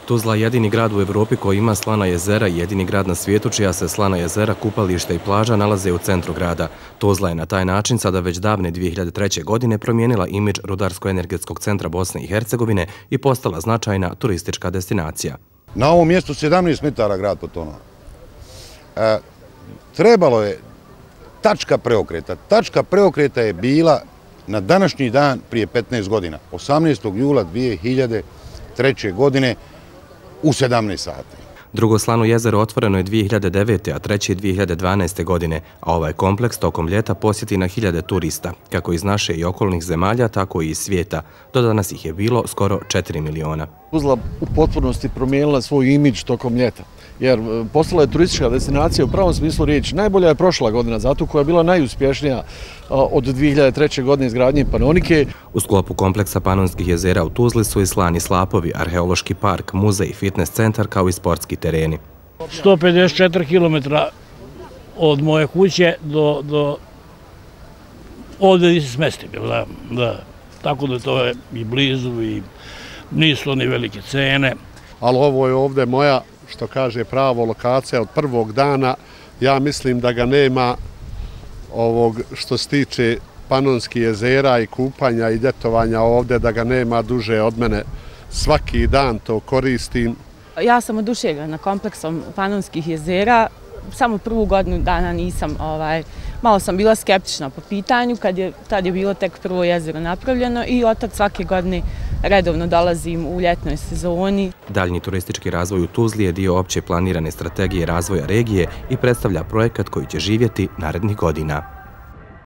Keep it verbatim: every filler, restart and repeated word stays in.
Tuzla je jedini grad u Evropi koji ima slana jezera i jedini grad na svijetu čija se slana jezera, kupališta i plaža nalaze u centru grada. Tuzla je na taj način sada već davne dvije hiljade treće. godine promijenila imidž rudarsko-energetskog centra Bosne i Hercegovine i postala značajna turistička destinacija. Na ovom mjestu sedamnaest metara grad potonuo. E, trebalo je tačka preokreta. Tačka preokreta je bila na današnji dan prije petnaest godina, osamnaestog jula dvije hiljade treće. godine u sedamnaest sati. Drugo slano jezero otvoreno je dvije hiljade devete. a treće dvije hiljade dvanaeste. godine, a ovaj kompleks tokom ljeta posjeti na hiljade turista, kako iz naše i okolnih zemalja, tako i iz svijeta. Do danas ih je bilo skoro četiri miliona. Tuzla u potpunosti promijenila svoj imidž tokom ljeta, jer postala je turistička destinacija u pravom smislu riječi. Najbolja je prošla godina, zato koja je bila najuspješnija od dvije hiljade treće. godine izgradnje Panonike. U sklopu kompleksa Panonskih jezera u Tuzli su i slani slapovi, arheološki park, muzej, fitness centar kao i sportski tereni. sto pedeset četiri kilometra od moje kuće do, do ovdje gdje se smestim. Da, da. Tako da to je i blizu i nisu ni velike cene. Ali ovo je ovdje moja, što kaže, pravo lokacija od prvog dana. Ja mislim da ga nema ovog što se tiče Panonskih jezera i kupanja i ljetovanja ovdje, da ga nema duže od mene. Svaki dan to koristim. Ja sam oduševljena kompleksom Panonskih jezera. Samo prvu godinu dana nisam, ovaj, malo sam bila skeptična po pitanju, kad je, tad je bilo tek prvo jezero napravljeno i od tad svake godine redovno dolazim u ljetnoj sezoni. Daljnji turistički razvoj u Tuzli je dio opće planirane strategije razvoja regije i predstavlja projekat koji će živjeti narednih godina.